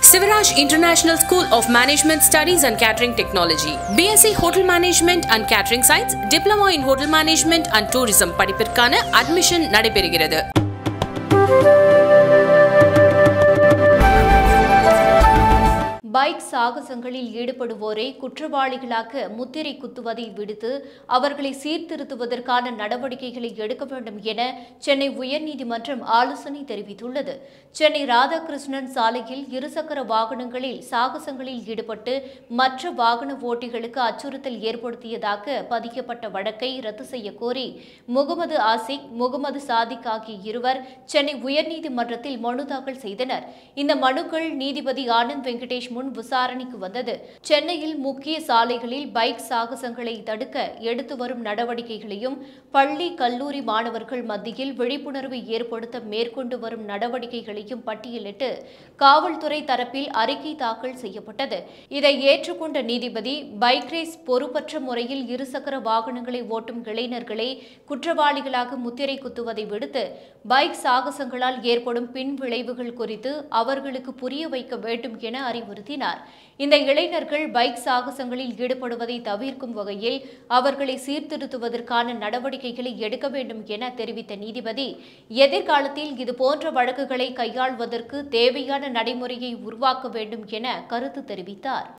Sivaraj International School of Management Studies and Catering Technology, BSc Hotel Management and Catering Science, Diploma in Hotel Management and Tourism படிப்பிற்கான admission நடைபெறுகிறது. Bike சாகசங்களில் ஈடுபடுவோரை குற்றவாளிகளாக முத்திரை குத்துவதை விடுத்து அவர்களை சீர்திருத்துவதற்கான நடவடிக்கைகளை எடுக்க வேண்டும் என சென்னை உயர்நீதிமன்றம் ஆலோசனை தெரிவித்துள்ளது. சென்னை ராதாகிருஷ்ணன் சாலையில் இருசக்கர வாகனங்களில் சாகசங்களில் ஈடுபட்டு மற்ற வாகன ஓட்டிகளுக்கு அச்சுறுத்தல் ஏற்படுத்தியதாக பதிக்கப்பட்ட வழக்கை ரத்து செய்ய கோரி முகமது ஆசிக், முகமது சாதிக் ஆகிய இருவர் சென்னை உயர்நீதிமன்றத்தில் மனு தாக்கல் செய்தனர். இந்த மனுக்கள் நீதிபதி ஆனந்த் வெங்கடேஷ் முன் விசாரணைக்கு வந்தது. சென்னையில் முக்கிய சாலைகளில் பைக் சாகசங்களை தடுக்க எடுத்து வரும் நடவடிக்கைகளையும் பள்ளி கல்லூரி மாணவர்கள் மத்தியில் விழிப்புணர்வு ஏற்படுத்த மேற்கொண்டு வரும் நடவடிக்கைகளையும் பட்டியலிட்டு காவல்துறை தரப்பில் அறிக்கை தாக்கல் செய்யப்பட்டது. இதை ஏற்றுக்கொண்ட நீதிபதி பைக் ரேஸ் பொறுப்பற்ற முறையில் இருசக்கர வாகனங்களை ஓட்டும் இளைஞர்களை குற்றவாளிகளாக முத்திரை குத்துவதை விடுத்து பைக் சாகசங்களால் ஏற்படும் பின் விளைவுகள் குறித்து அவர்களுக்கு புரிய வைக்க வேண்டும் என அறிவுறுத்தினார். இந்த இளைஞர்கள் பைக் சாகசங்களில் ஈடுபடுவதை தவிர்க்கும் வகையில் அவர்களை சீர்திருத்துவதற்கான நடவடிக்கைகளை எடுக்க வேண்டும் என தெரிவித்த நீதிபதி, எதிர்காலத்தில் இதுபோன்ற வழக்குகளை கையாள்வதற்கு தேவையான நடைமுறையை உருவாக்க வேண்டும் என கருத்து தெரிவித்தார்.